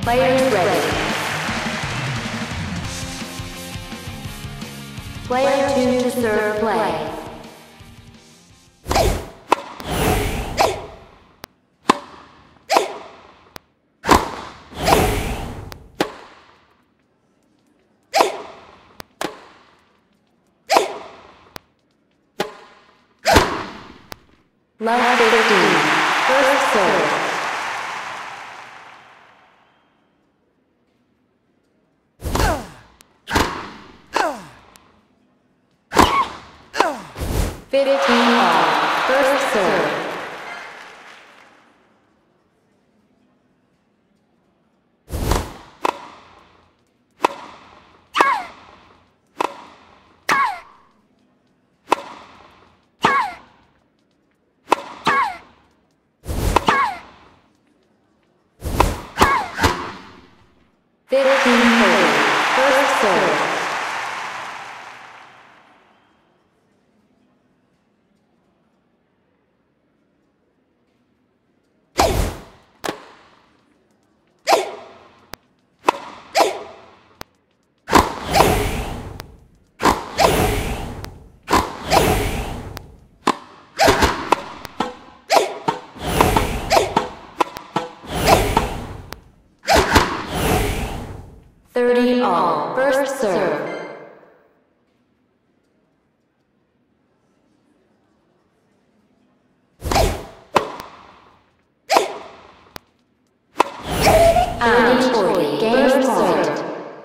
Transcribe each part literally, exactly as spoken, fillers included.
Players ready. Player two to serve play. Love fifteen. First serve. Fifteen all. First serve. Fifteen thirty. First serve. Thirty all. First serve. And forty. Game point.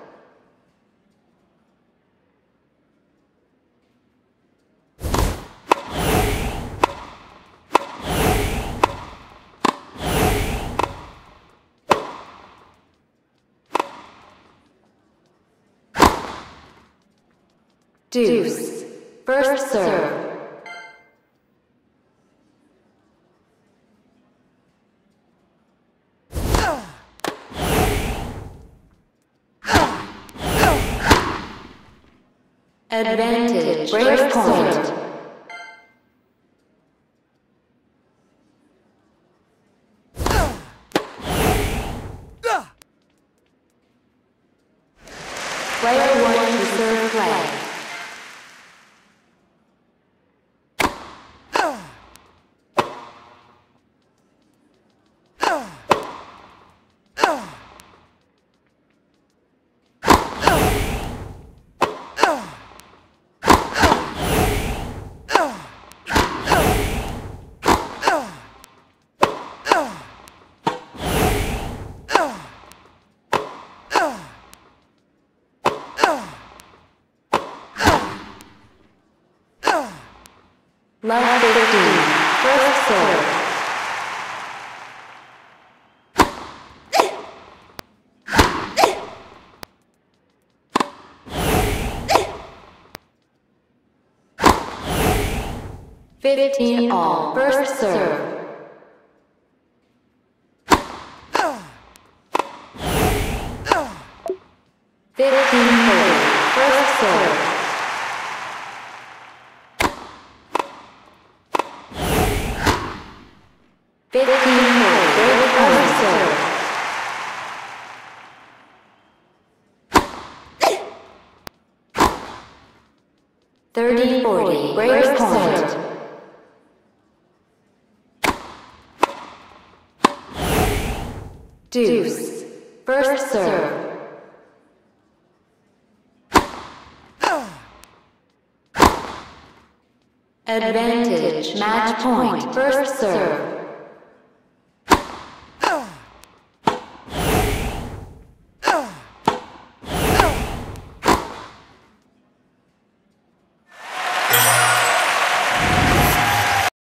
Deuce. First serve. Advantage. Break point. Player one to serve play. Love fifteen. First serve. Fifteen all. First serve. Fifteen thirty. First serve. Fifteen more. First serve. Thirty forty. Break point. Deuce. First serve. Advantage. Match point. First serve.